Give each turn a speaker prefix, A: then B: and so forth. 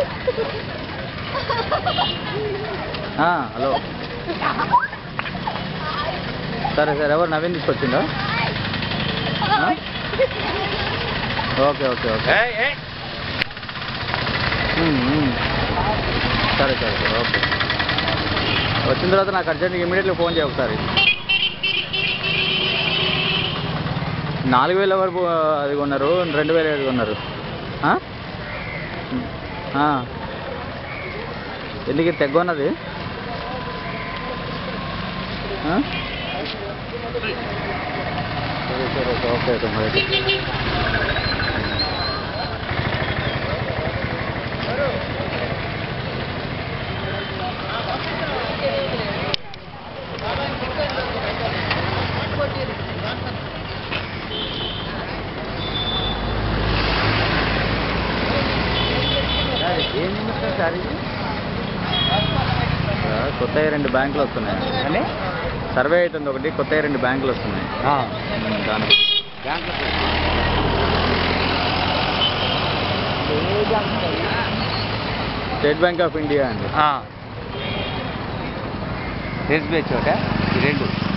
A: Hello సరే సరే ఎవరు నవీన్ తీసుకొచ్చిందా? ఓకే ఓకే ఓకే సరే సరే సరే ఓకే. వచ్చిన తర్వాత నాకు అర్జెంట్గా ఇమీడియట్లీ ఫోన్ చేయ ఒకసారి. 4000 వరకు అది కొన్నారు, 2000 కొన్నారు. ఎందుకు తెగ్గొన్నది? సరే సరే ఓకే ఓకే మరి. ఏం నిమిషం సార్ ఇది? కొత్తగా 2 బ్యాంకులు వస్తున్నాయి. సర్వే అవుతుంది ఒకటి, కొత్తగా 2 బ్యాంకులు వస్తున్నాయి. దానికి స్టేట్ బ్యాంక్ ఆఫ్ ఇండియా అండి.
B: ఎస్బీఐ చోట 2